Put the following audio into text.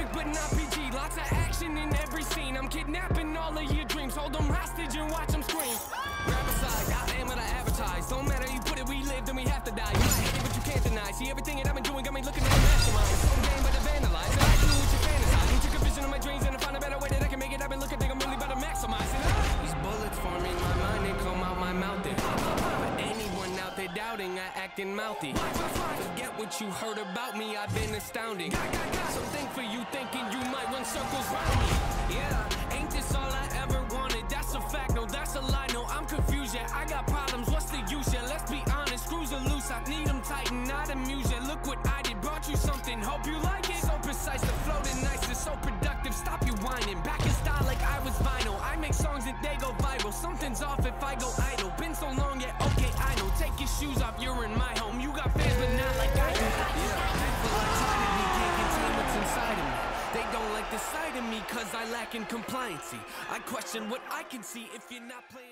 Perfect but not PG, lots of action in every scene. I'm kidnapping all of your dreams, hold them hostage and watch them scream. Grab a side, I am what I advertise. Don't matter, you put it, we live, then we have to die. You might hate it, but you can't deny. See, everything that I've been doing got me looking at a mastermind. Some game but to vandalize, and I do what you fantasize. You took a vision of my dreams and I found a better way that I can make it. I've been looking, think I'm really about to maximize it. These bullets form in my mind, they come out my mouth. But anyone out there doubting, I acting mouthy. Forget what you heard about me, I've been astounding. So think for you thinking you might run circles round me. Yeah, ain't this all I ever wanted? That's a fact, no, that's a lie. No, I'm confused, yeah, I got problems, what's the use? Yeah, let's be honest, screws are loose, I need them tighten, not amuse. Yeah, look what I did, brought you something, hope you like it. So precise, the flow is nice, it's so productive, stop you whining. Back in style like I was vinyl, I make songs and they go viral. Something's off if I go idle, been so long, yeah, okay, I know. Take your shoes off, you're in my home, you got fans but not like I do. Yeah, people are tired of me, can't contain what's inside of me. They don't like the sight of me cause I lack in compliancy. I question what I can see if you're not playing.